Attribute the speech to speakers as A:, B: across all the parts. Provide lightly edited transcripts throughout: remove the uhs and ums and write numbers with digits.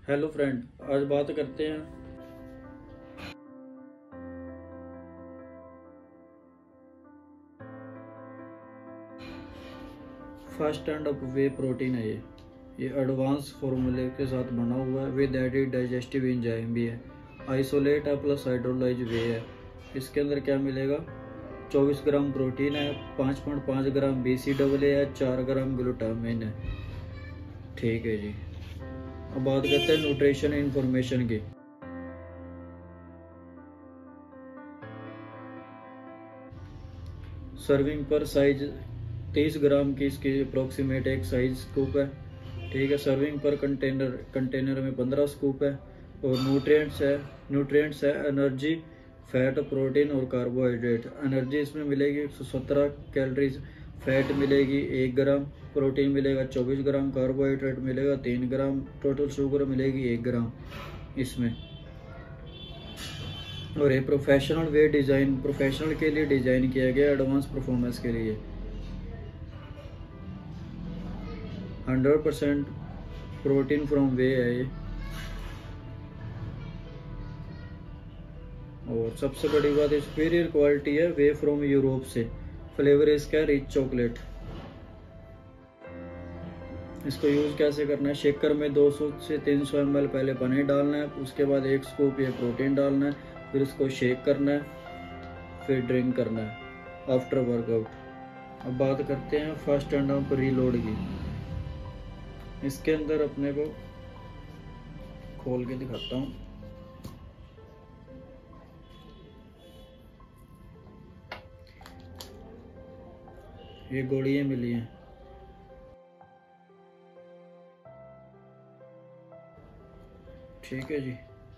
A: Hello friend, आज बात करते हैं Fast and Up whey protein है। ये एडवांस फॉर्मूले के साथ बना हुआ है, विद एडिड डाइजेस्टिव एंजाइम भी है। आइसोलेट है प्लस हाइड्रोलाइज वे है। इसके अंदर क्या मिलेगा? 24 ग्राम प्रोटीन है, 5.5 ग्राम BCAA है, 4 ग्राम ग्लूटामिन है। ठीक है जी। अब बात करते हैं न्यूट्रिशन इंफॉर्मेशन की। सर्विंग पर साइज 30 ग्राम की इसकी अप्रोक्सीमेट एक साइज स्कूप है। ठीक है। सर्विंग पर कंटेनर में 15 स्कूप है। और न्यूट्रिएंट्स है एनर्जी, फैट, प्रोटीन और कार्बोहाइड्रेट। एनर्जी इसमें मिलेगी 117 कैलोरीज, फैट मिलेगी 1 ग्राम, प्रोटीन मिलेगा 24 ग्राम, कार्बोहाइड्रेट मिलेगा 3 ग्राम, टोटल शुगर मिलेगी 1 ग्राम इसमें। और ये प्रोफेशनल के लिए डिज़ाइन किया गया, एडवांस परफॉर्मेंस के लिए। 100% प्रोटीन फ्रॉम वे है ये। और सबसे बड़ी बात है, सुपीरियर क्वालिटी है, वे फ्रॉम यूरोप से। फ्लेवर इसका रिच चॉकलेट। इसको यूज़ कैसे करना है? शेकर में 200 से 300 ml पहले पानी डालना है, उसके बाद 1 स्कूप ये प्रोटीन डालना है, फिर उसको शेक करना है, फिर ड्रिंक करना है आफ्टर वर्कआउट। अब बात करते हैं फर्स्ट एंड अप रीलोड की। इसके अंदर अपने को खोल के दिखाता हूँ। ये गोलियां मिली हैं। ठीक है जी।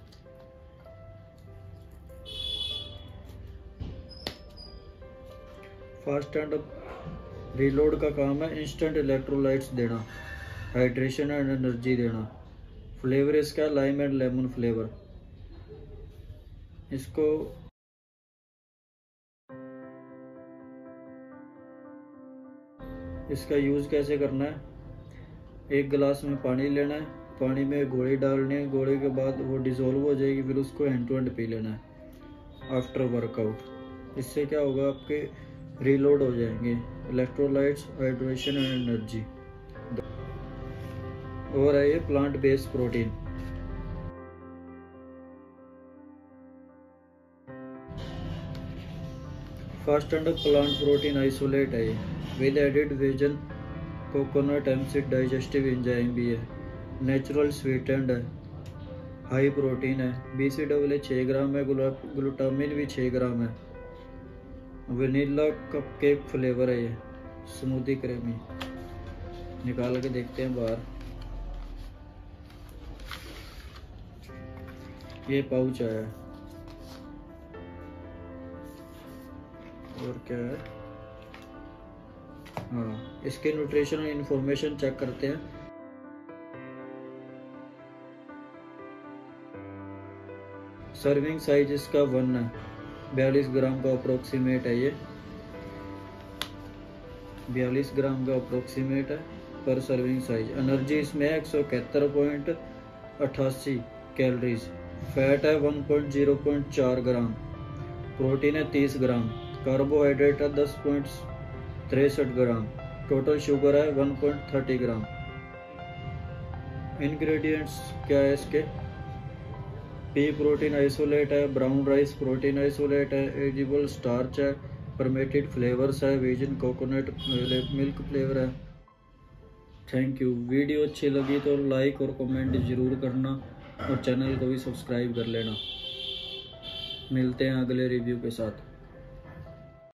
A: फास्ट एंड अप रीलोड का काम है इंस्टेंट इलेक्ट्रोलाइट्स देना, हाइड्रेशन एंड एनर्जी देना। फ्लेवर इसका लाइम एंड लेमन फ्लेवर। इसका यूज़ कैसे करना है? 1 गिलास में पानी लेना है, पानी में गोली डालनी है, गोली के बाद वो डिज़ोल्व हो जाएगी, फिर उसको हैंड टू हैंड पी लेना है आफ्टर वर्कआउट। इससे क्या होगा? आपके रीलोड हो जाएंगे इलेक्ट्रोलाइट्स, हाइड्रेशन एंड एनर्जी। और है ये plant based protein. First and plant protein isolate है ये, विद एडिड वेजन कोकोनट एमसिड डाइजेस्टिव एंजाइम भी है। नेचुरल स्वीटेंड है, हाई प्रोटीन है, BCAA 6 ग्राम है, ग्लूटामिन भी 6 ग्राम है। वनीला कपकेक फ्लेवर है ये, स्मूदी क्रीमी। निकाल के देखते हैं बाहर। ये पाउच आया है। और क्या है? हाँ, इसके न्यूट्रिशनल इंफॉर्मेशन चेक करते हैं। सर्विंग साइज इसका 1 है, 42 ग्राम का अप्रोक्सीमेट है ये। 42 ग्राम का अप्रोक्सीमेट है पर सर्विंग साइज। एनर्जी इसमें है 171.88 कैलोरीज, फैट है 1.04 ग्राम, प्रोटीन है 30 ग्राम, कार्बोहाइड्रेट है 10.63 ग्राम, टोटल शुगर है 1.30 ग्राम। इंग्रेडिएंट्स क्या है इसके? पी प्रोटीन आइसोलेट है, ब्राउन राइस प्रोटीन आइसोलेट है, एडिबल स्टार्च है, परमेटेड फ्लेवर्स है, वेजिन कोकोनट मिल्क फ्लेवर है। Thank you. वीडियो अच्छी लगी तो लाइक और कमेंट ज़रूर करना, और चैनल को भी सब्सक्राइब कर लेना। मिलते हैं अगले रिव्यू के साथ।